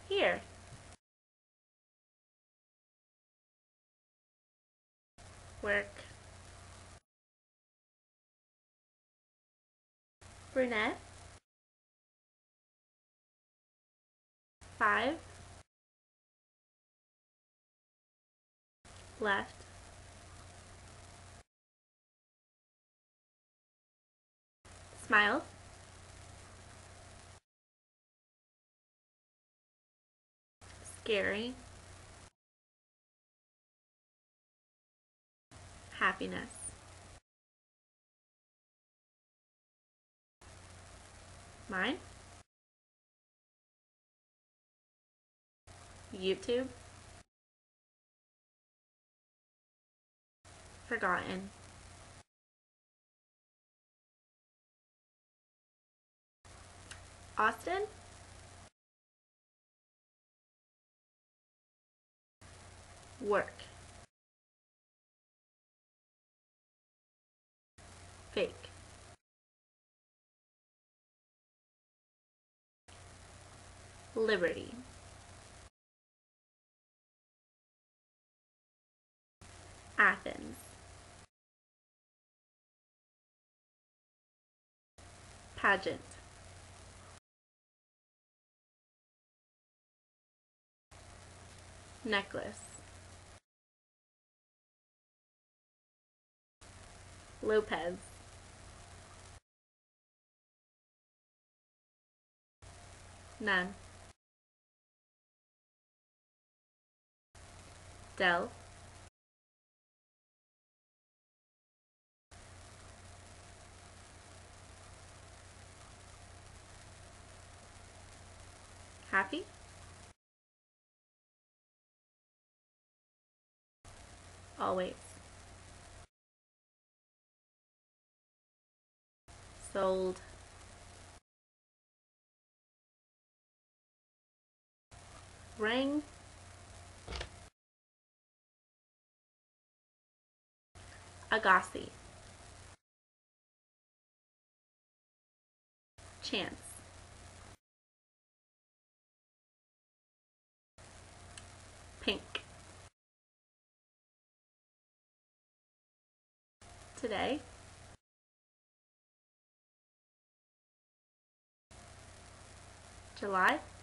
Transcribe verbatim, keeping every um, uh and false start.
Here. Work. Brunette. Five. Left. Smile. Scary. Happiness. Mine. YouTube. Forgotten. Austin. Work. Fake. Liberty. Athens. Pageant. Necklace. Lopez. None. Dell. Happy. Always. Sold. Ring. Agassi. Chance. Pink. Today. July.